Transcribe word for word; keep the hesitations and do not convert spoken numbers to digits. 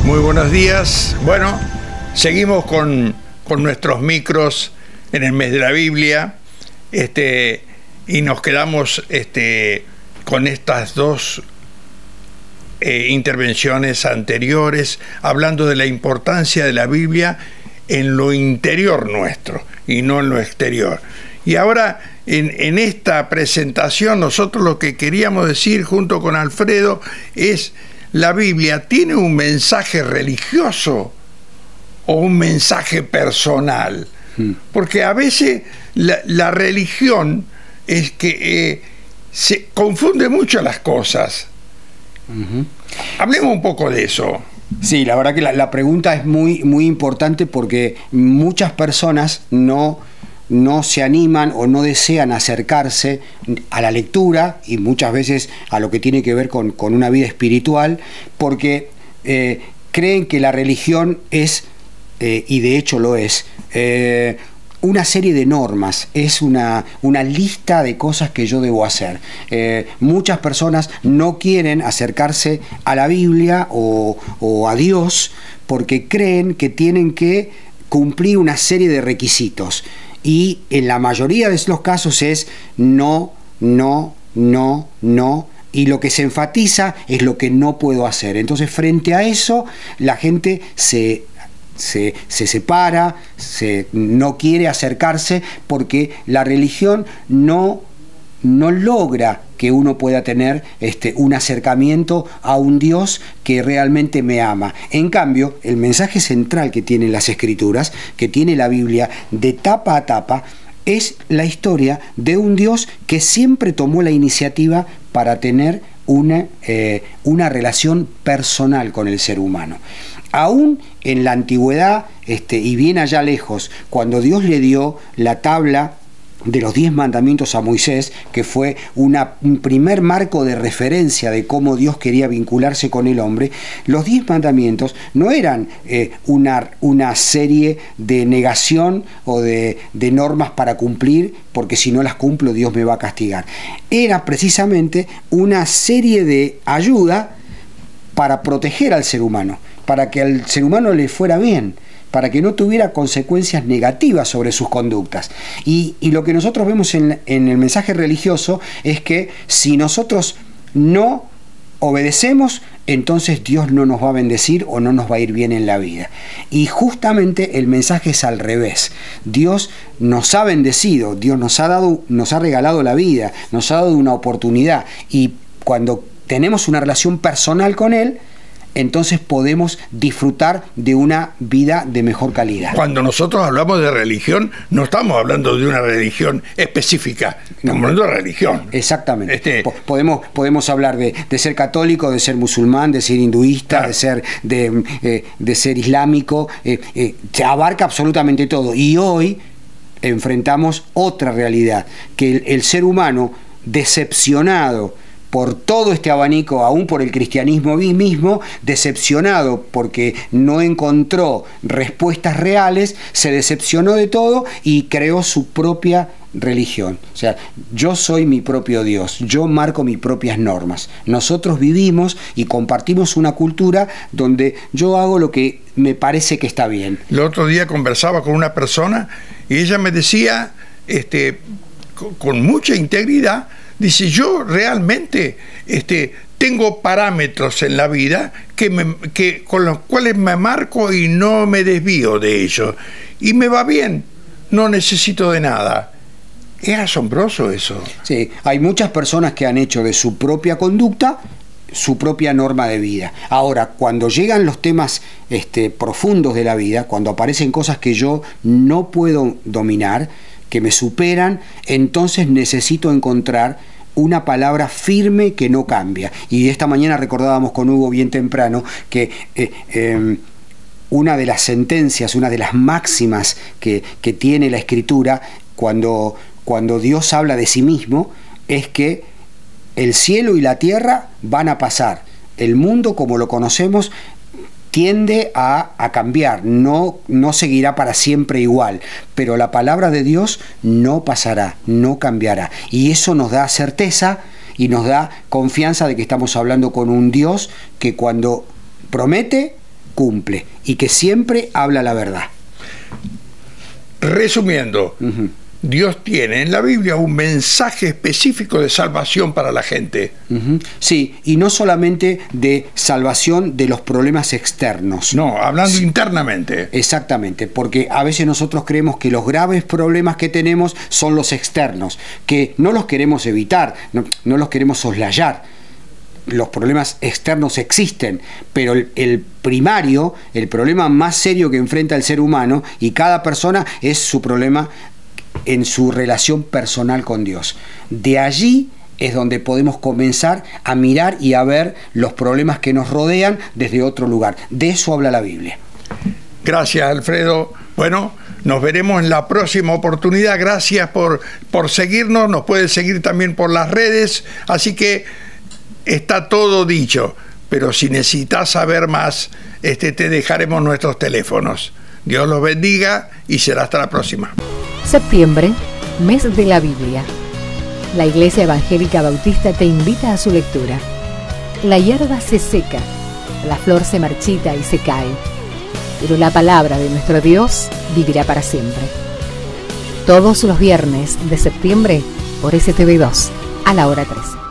Muy buenos días. Bueno, seguimos con, con nuestros micros en el mes de la Biblia, este, y nos quedamos este, con estas dos eh, intervenciones anteriores, hablando de la importancia de la Biblia en lo interior nuestro y no en lo exterior. Y ahora, en, en esta presentación, nosotros lo que queríamos decir junto con Alfredo es: ¿la Biblia tiene un mensaje religioso o un mensaje personal? Hmm. Porque a veces la, la religión es que eh, se confunde mucho las cosas. Uh-huh. Hablemos un poco de eso. Sí, la verdad que la, la pregunta es muy, muy importante, porque muchas personas no... no se animan o no desean acercarse a la lectura y muchas veces a lo que tiene que ver con, con una vida espiritual, porque eh, creen que la religión es, eh, y de hecho lo es, eh, una serie de normas, es una, una lista de cosas que yo debo hacer. Eh, muchas personas no quieren acercarse a la Biblia o, o a Dios porque creen que tienen que cumplir una serie de requisitos. Y en la mayoría de los casos es no, no, no, no, y lo que se enfatiza es lo que no puedo hacer. Entonces, frente a eso, la gente se, se, se separa, se, no quiere acercarse, porque la religión no, no logra que uno pueda tener este, un acercamiento a un Dios que realmente me ama. En cambio, el mensaje central que tienen las Escrituras, que tiene la Biblia de tapa a tapa, es la historia de un Dios que siempre tomó la iniciativa para tener una, eh, una relación personal con el ser humano. Aún en la antigüedad, este, y bien allá lejos, cuando Dios le dio la tabla de los diez mandamientos a Moisés, que fue una, un primer marco de referencia de cómo Dios quería vincularse con el hombre, los diez mandamientos no eran eh, una, una serie de negación o de, de normas para cumplir, porque si no las cumplo Dios me va a castigar. Era precisamente una serie de ayuda para proteger al ser humano, para que al ser humano le fuera bien, para que no tuviera consecuencias negativas sobre sus conductas. Y, y lo que nosotros vemos en, en el mensaje religioso es que si nosotros no obedecemos, entonces Dios no nos va a bendecir o no nos va a ir bien en la vida. Y justamente el mensaje es al revés. Dios nos ha bendecido, Dios nos ha dado, nos ha regalado la vida, nos ha dado una oportunidad, y cuando tenemos una relación personal con Él, entonces podemos disfrutar de una vida de mejor calidad. Cuando nosotros hablamos de religión, no estamos hablando de una religión específica, estamos hablando de religión. Exactamente. Este... Podemos, podemos hablar de, de ser católico, de ser musulmán, de ser hinduista, claro, de ser, de, eh, de ser islámico, eh, eh, se abarca absolutamente todo. Y hoy enfrentamos otra realidad, que el, el ser humano decepcionado por todo este abanico, aún por el cristianismo mismo, decepcionado porque no encontró respuestas reales, se decepcionó de todo y creó su propia religión. O sea, yo soy mi propio Dios, yo marco mis propias normas. Nosotros vivimos y compartimos una cultura donde yo hago lo que me parece que está bien. El otro día conversaba con una persona y ella me decía, este, con, con mucha integridad, dice: yo realmente este, tengo parámetros en la vida que me, que, con los cuales me marco y no me desvío de ellos. Y me va bien, no necesito de nada. Es asombroso eso. Sí, hay muchas personas que han hecho de su propia conducta su propia norma de vida. Ahora, cuando llegan los temas este, profundos de la vida, cuando aparecen cosas que yo no puedo dominar, que me superan, entonces necesito encontrar una palabra firme que no cambia. Y esta mañana recordábamos con Hugo bien temprano que eh, eh, una de las sentencias, una de las máximas que, que tiene la Escritura cuando, cuando Dios habla de sí mismo es que el cielo y la tierra van a pasar. El mundo como lo conocemos tiende a, a cambiar, no, no seguirá para siempre igual, pero la palabra de Dios no pasará, no cambiará, y eso nos da certeza y nos da confianza de que estamos hablando con un Dios que cuando promete, cumple y que siempre habla la verdad. Resumiendo, Uh-huh. Dios tiene en la Biblia un mensaje específico de salvación para la gente. Uh-huh. Sí, y no solamente de salvación de los problemas externos. No, hablando Sí. internamente. Exactamente, porque a veces nosotros creemos que los graves problemas que tenemos son los externos, que no los queremos evitar, no, no los queremos soslayar. Los problemas externos existen, pero el, el primario, el problema más serio que enfrenta el ser humano y cada persona es su problema en su relación personal con Dios. De allí es donde podemos comenzar a mirar y a ver los problemas que nos rodean desde otro lugar. De eso habla la Biblia. Gracias, Alfredo. Bueno, nos veremos en la próxima oportunidad. Gracias por, por seguirnos. Nos puedes seguir también por las redes. Así que está todo dicho. Pero si necesitas saber más, este, te dejaremos nuestros teléfonos. Dios los bendiga y será hasta la próxima. Septiembre, mes de la Biblia. La Iglesia Evangélica Bautista te invita a su lectura. La hierba se seca, la flor se marchita y se cae, pero la palabra de nuestro Dios vivirá para siempre. Todos los viernes de septiembre por S T V dos a la hora trece.